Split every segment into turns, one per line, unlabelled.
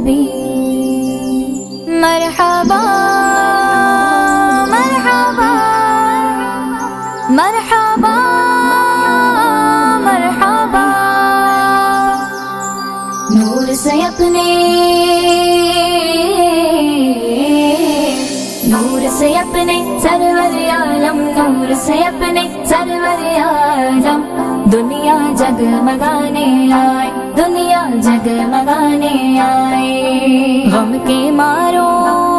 नबी। मरहबा मरहबा मरहबा मरहबा, नूर से अपने सरवर आलम, नूर से अपने सरवर आलम, दुनिया जगमगाने आए, दुनिया जगमगाने आए। गम के मारो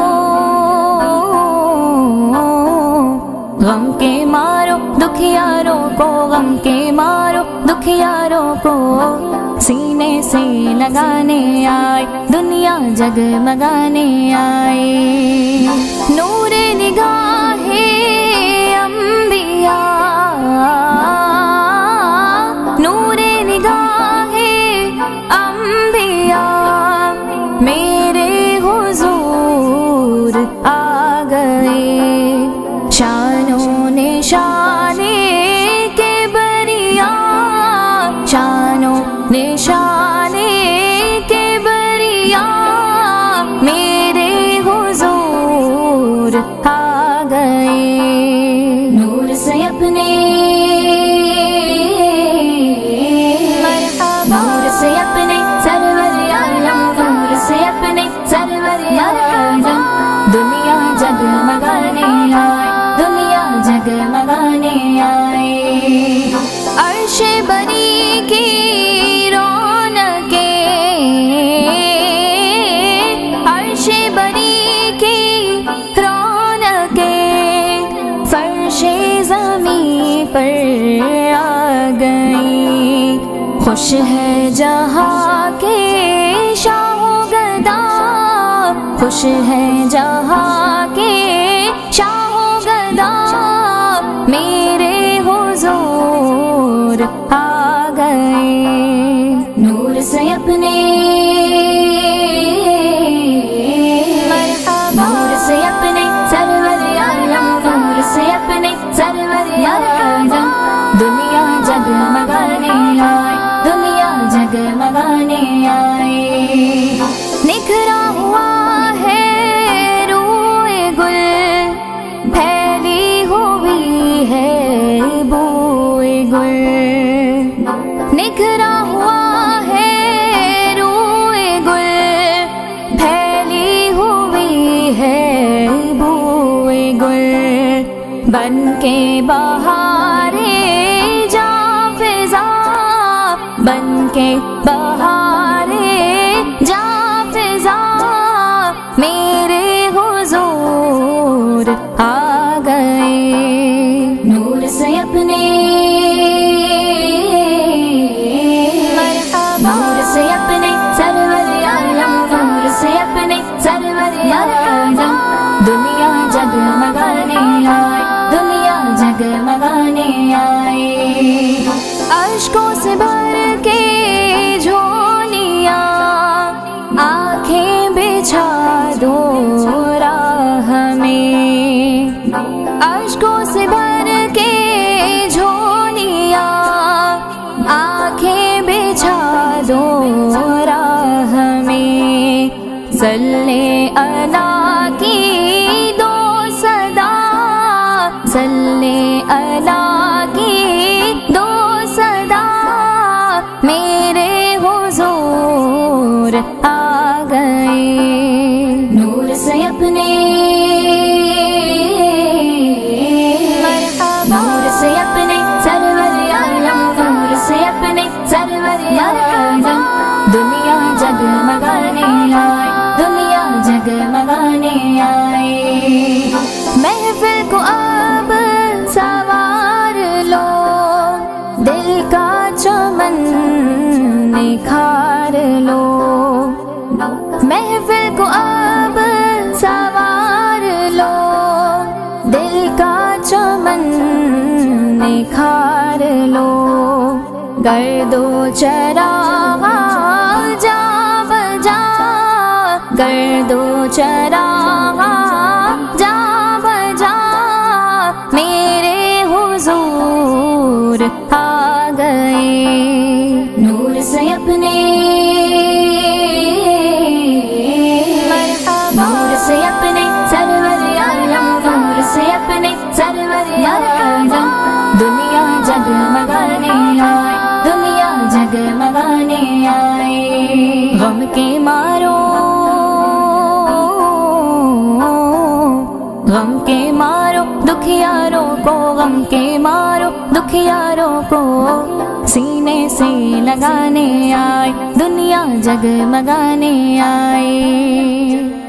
दुखियारों को, गम के मारो दुखियारों को, सीने से लगाने आए, दुनिया जगमगाने आए। नूरे निगाहे अंबिया, नूरे निगाहे अंबिया, मेरे हुजूर आ गए। शानों ने शाने के बरिया, शानों ने शाने के बरिया, मेरे हुजूर आ गए। नूर से अपने नूर से अपने सरवर आलम, नूर से अपने सरवर आलम, दुनिया जगमगाने आए, दुनिया जगमगाने आए। अर्श बरी की रौनकें, अर्श बरी की रौनकें, फर्शे ज़मीं पर आ गई। खुश है जहाँ के शाहो गदा, खुश है जहाँ के शाहो गदा, मेरे हुजूर आ गए। नूर से अपने नूर से अपने सरवर आलम, नूर से अपने सरवर आलम, दुनिया जगमगाने आए, दुनिया जगमगाने आए। निखरा हुआ है रूए गुल, फैली हुई है बूए गुल, निखरा हुआ है रूए गुल, फैली हुई है बूए गुल, बन के बहारे जा फिजा, बन के बहारे जा फिजा, मेरे हुजूर आ गए। नूर से अपने नूर से अपने सरवर आलम, नूर से अपने सरवर आलम, दुनिया जगमगाने आए, दुनिया जगमगाने आए। अश्कों से भर के झोलियाँ, आँखें बिछा दो राह में, अश्कों से भर के झोलियाँ, आँखें बिछा दो राह में। सल्ले अला की दो सदा, सल्ले अला की दो सदा, मेरे हुजूर आ गए। नूर से अपने नूर से अपने सरवर आलम, नूर से अपने सरवर आलम, दुनिया जगमगाने आए, दुनिया जगमगाने आए। महफिल को अब सवार लो, दिल का चमन निखार लो, महफिल को अब सवार लो, दिल का चमन निखार लो। गर्दो चराग जा बजा, गर्दो चराग जा बजा, मेरे हुजूर आ गए। नूर से अपने जगमगाने आए। गम के मारो, गम के मारो दुखियारों को, गम के मारो दुखियारों को सीने से लगाने आए, दुनिया जगमगाने आए।